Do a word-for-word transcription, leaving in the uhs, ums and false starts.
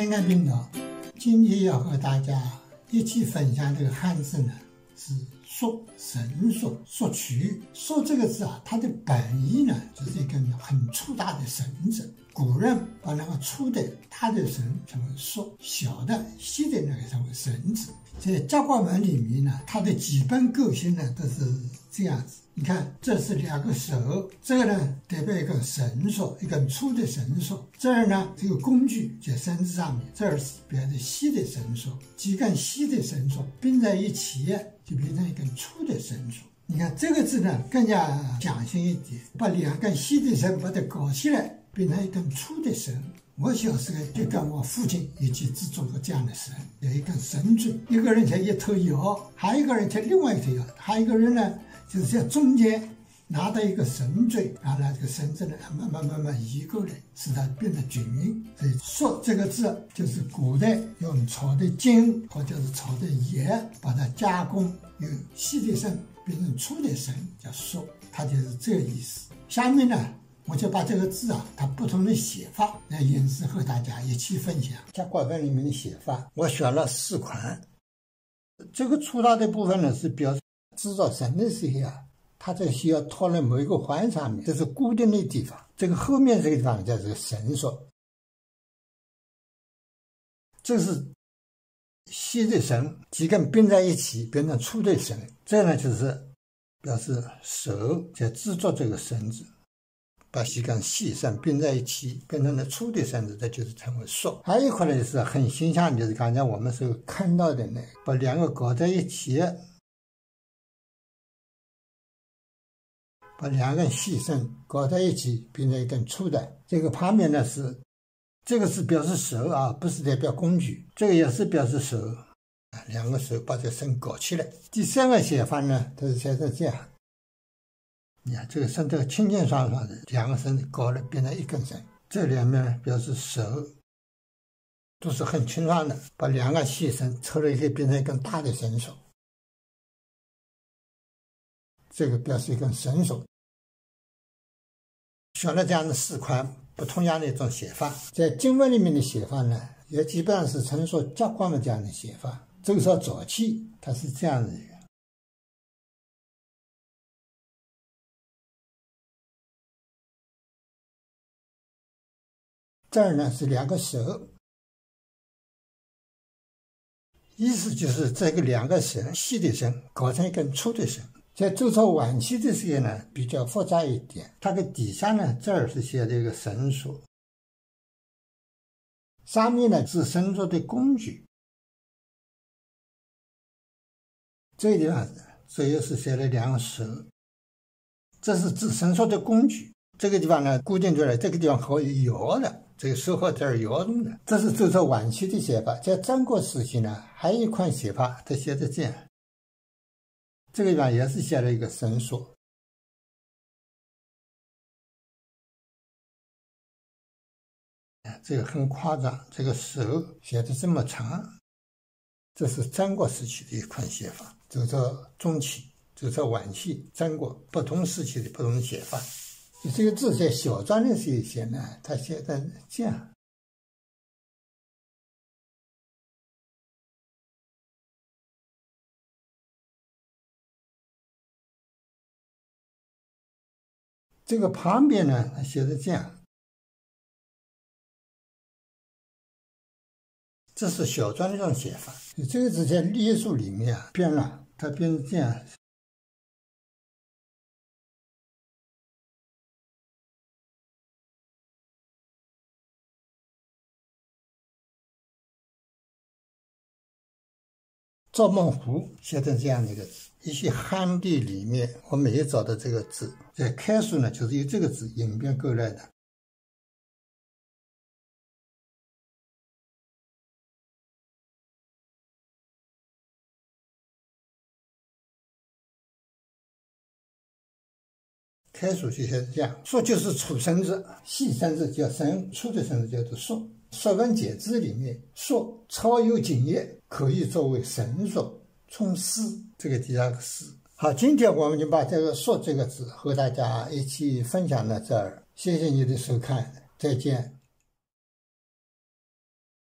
看看频道，今天要和大家一起分享这个汉字呢，是索，绳索，索取。索这个字啊，它的本意呢，就是一根很粗大的绳子。古人把那个粗的大的绳称为索，小的细的那个称为绳子。在甲骨文里面呢，它的基本构型呢都是这样子。你看，这是两个手，这个呢代表一根绳索，一根粗的绳索。这儿呢，这个工具在绳子上面，这儿是表示细的绳索，几根细的绳索并在一起，就变成一根粗的绳索。你看这个字呢，更加讲究一点，把两根细的绳把它搞起来，变成一根粗的绳。我小时候就跟我父亲一起制作过这样的绳，有一根绳坠，一个人牵一头摇，还有一个人牵另外一头摇，还有一个人呢，就是在中间拿到一个绳坠，然后呢，这个绳子呢慢慢慢慢移过来，使它变得均匀。所以“索”这个字就是古代用炒的筋或者是炒的盐把它加工，由细的绳变成粗的绳，叫“索”，它就是这个意思。下面呢，我就把这个字啊，它不同的写法来演示和大家一起分享。甲骨文里面的写法，我选了四款。这个粗大的部分呢，是表示制造绳的时候啊，它这需要套在某一个环上面，这是固定的地方。这个后面这个地方叫这个绳索。这是细的绳，几根并在一起变成粗的绳，这呢就是表示手在制作这个绳子。把几根细绳并在一起，变成了粗的绳子，这就是称为索。还有一块呢，就是很形象，就是刚才我们所看到的那个，把两个搞在一起，把两根细绳搞在一起，变成一根粗的。这个旁边呢是，这个是表示手啊，不是代表工具，这个也是表示手，两个手把这绳搞起来。第三个写法呢，它是写成这样。你看这个绳头清清爽爽的，两个绳子搞了变成一根绳，这两面表示手都是很清爽的，把两个细绳凑了一起变成一根大的绳索，这个表示一根绳索。选了这样的四款不同样的一种写法，在经文里面的写法呢，也基本上是承受甲骨文这样的写法。周朝早期它是这样的一个。这儿呢是两个手，意思就是这个两个绳，细的绳搞成一根粗的绳。在周朝晚期的时候呢，比较复杂一点，它的底下呢，这儿是写这个绳索，上面呢是绳索的工具，这个地方这又是写了两个手，这是指绳索的工具。这个地方呢固定出来，这个地方可以摇的。这个手和这儿摇动的，这是周朝晚期的写法。在战国时期呢，还有一款写法，它写的这样，这个地方也是写了一个绳索，这个很夸张，这个手写的这么长，这是战国时期的一款写法。周朝中期、周朝晚期、战国不同时期的不同写法。这个字在小篆的时候写呢，他写的这样，这个旁边呢，他写的这样，这是小篆的这种写法。这个字在隶书里面啊变了，它变成这样。赵孟頫写成这样的一个字，一些汉地里面我没有找到这个字，在开书呢就是由这个字演变过来的。开书就写这样，索就是粗绳子，细绳子叫绳，粗的绳子叫做索。《说文解字》里面，索超有经验，可以作为绳索，从丝，这个第二个丝。好，今天我们就把这个索这个字和大家一起分享到这儿，谢谢你的收看，再见。